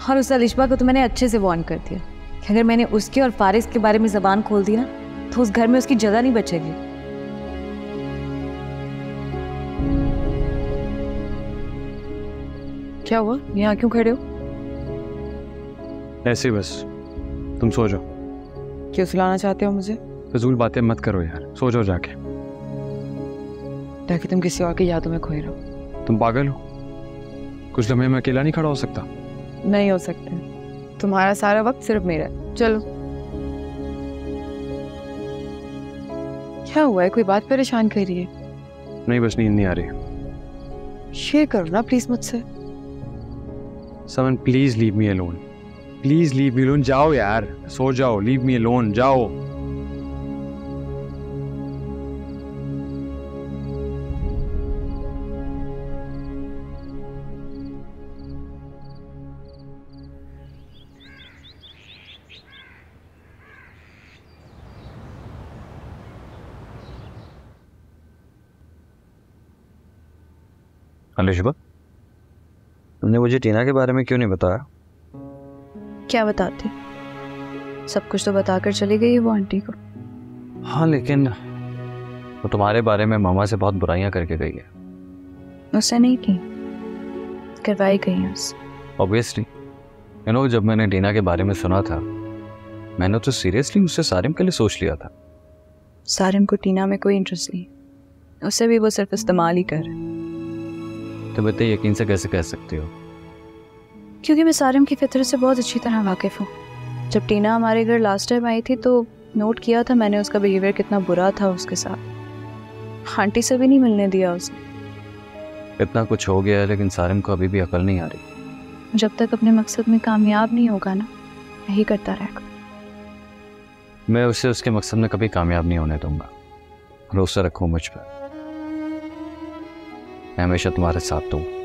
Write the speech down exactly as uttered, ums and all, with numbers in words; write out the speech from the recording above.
और उस अलिशबा को तो मैंने अच्छे से वार्न कर दिया कि अगर मैंने उसके और फारिस के बारे में जबान खोल दी ना तो उस घर में उसकी जगह नहीं बचेगी। क्या हुआ, यहाँ क्यों खड़े हो? ऐसे ही बस, तुम सो जाओ। क्यों सुलाना चाहते हो मुझे? फजूल बातें मत करो यार, सो जाओ जाके। ताकि तुम किसी और की यादों में खोए रहो। तुम पागल हो? कुछ लम्हे में अकेला नहीं खड़ा हो सकता? नहीं हो सकते, तुम्हारा सारा वक्त सिर्फ मेरा है। चलो। क्या हुआ है, कोई बात परेशान कर रही है? नहीं, बस नींद नहीं आ रही। शेयर करो ना प्लीज मुझसे। Someone please leave me alone, please leave me alone. जाओ यार, सो जाओ, लीव मी अलोन, जाओ। अलिशबा, तुमने मुझे टीना के बारे में क्यों नहीं बताया? क्या बताती, सब कुछ तो बताकर चली गई है वो आंटी को। हाँ, लेकिन वो तुम्हारे बारे में मामा से बहुत बुराइयां करके गई है। उससे नहीं की, करवाई गई है उससे। ऑब्वियसली, यू नो, जब मैंने टीना के बारे में सुना था मैंने तो सीरियसली उससे सारिम के लिए सोच लिया था। सारिम को टीना में कोई इंटरेस्ट नहीं, उससे भी वो सिर्फ इस्तेमाल ही कर। तो बेटे यकीन से कैसे कह सकते हो? क्योंकि मैं सारिम की फितरत से बहुत अच्छी तरह वाकिफ हूँ। जब टीना हमारे घर लास्ट टाइम आई थी तो नोट किया था मैंने उसका बिहेवियर कितना बुरा था उसके साथ। आंटी से भी नहीं मिलने दिया उसने। इतना कुछ हो गया है लेकिन सारिम को अभी भी अकल नहीं आ रही। जब तक अपने मकसद में कामयाब नहीं होगा ना, यही करता रहेगा। मैं उसे उसके मकसद में कभी कामयाब नहीं होने दूंगा। भरोसा रखो मुझ पर, मैं हमेशा तुम्हारे साथ दूंगा।